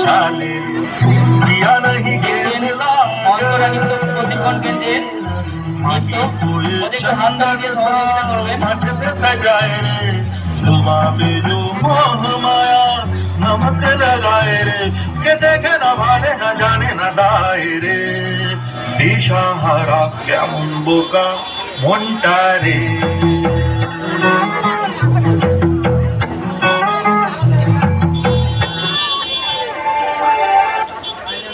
সালে দিয়া नहीं गेला অন্তরানিত প্রশিক্ষণ কেন্দ্রের নৃত্য ওদেরকে হাত ধরে দিয়ে সহযোগিতা করবেন। मठ पे सजाए रे धुआ में जो मोह माया नमक लगाए रे के देखे न भाले न जाने न डाए रे दिशाहारा केमन बोका মনটা রে